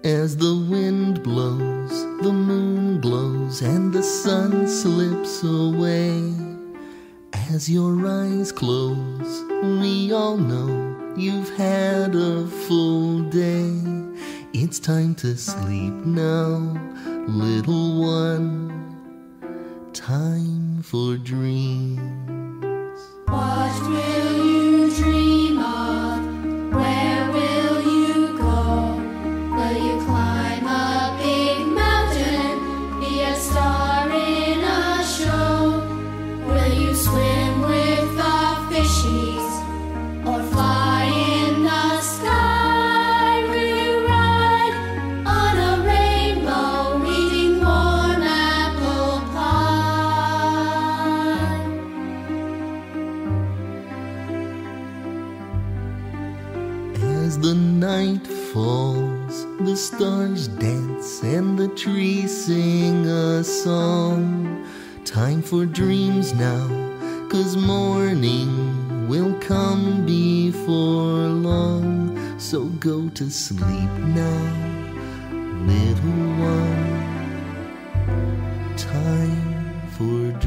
As the wind blows, the moon glows, and the sun slips away. As your eyes close, we all know you've had a full day. It's time to sleep now, little one. Time for dreams. What will you dream of? Where will you go? Will you climb a big mountain? Be a star in a show? Will you swim with the fishies? Or fly in the sky? Will you ride on a rainbow eating warm apple pie? As the night falls, the stars dance and the trees sing a song. Time for dreams now, 'cause morning will come before long. So go to sleep now, little one. Time for dreams.